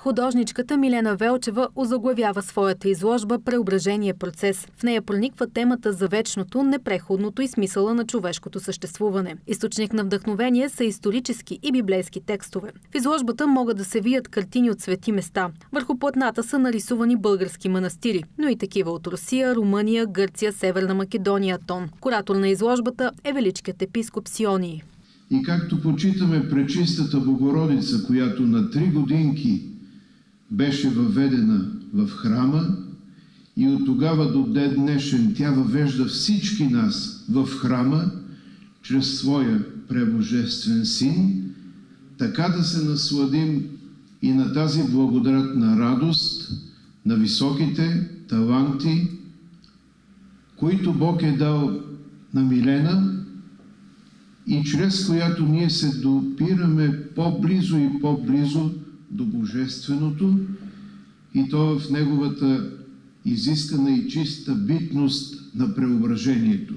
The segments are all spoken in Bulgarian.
Художничката Милена Велчева озаглавява своята изложба «Преображение процес». В нея прониква темата за вечното, непреходното и смисъла на човешкото съществуване. Източник на вдъхновение са исторически и библейски текстове. В изложбата могат да се вият картини от свети места. Върху платната са нарисувани български манастири, но и такива от Русия, Румъния, Гърция, Северна Македония, Тон. Куратор на изложбата е величкият епископ Сионий. И както почитаме Пречистата Богородица, която на 3 годинки беше въведена в храма и от тогава до ден днешен тя въвежда всички нас в храма чрез своя пребожествен син, така да се насладим и на тази благодатна радост, на високите таланти, които Бог е дал на Милена и чрез която ние се допираме по-близо и по-близо до Божественото, и то в неговата изискана и чиста битност на преображението.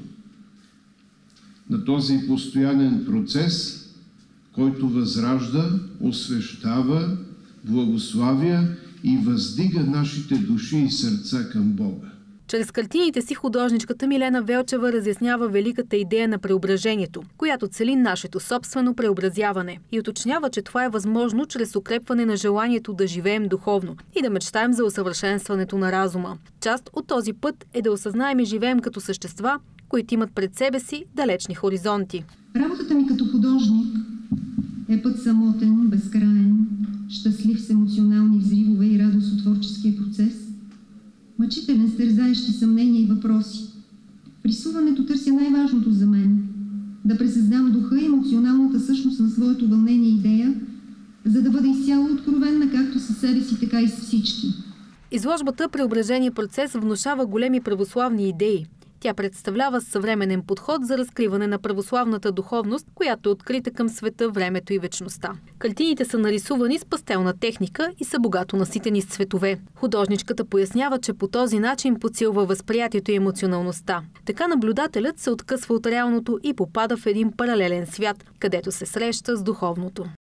На този постоянен процес, който възражда, освещава, благославя и въздига нашите души и сърца към Бога. Чрез картините си художничката Милена Велчева разяснява великата идея на преображението, която цели нашето собствено преобразяване и уточнява, че това е възможно чрез укрепване на желанието да живеем духовно и да мечтаем за усъвършенстването на разума. Част от този път е да осъзнаем и живеем като същества, които имат пред себе си далечни хоризонти. Работата ми като художник е път самотен, безкраен, щастлив с емоционални взривове и радост от творческия процес, мъчителен с тързаещи съмнения и въпроси. В рисуването търся най-важното за мен – да пресъздам духа и емоционалната същност на своето вълнение и идея, за да бъда изцяло откровенна както със себе си, така и с всички. Изложбата «Преображение процес» внушава големи православни идеи. Тя представлява съвременен подход за разкриване на православната духовност, която е открита към света, времето и вечността. Картините са нарисувани с пастелна техника и са богато наситени с цветове. Художничката пояснява, че по този начин подсилва възприятието и емоционалността. Така наблюдателят се откъсва от реалното и попада в един паралелен свят, където се среща с духовното.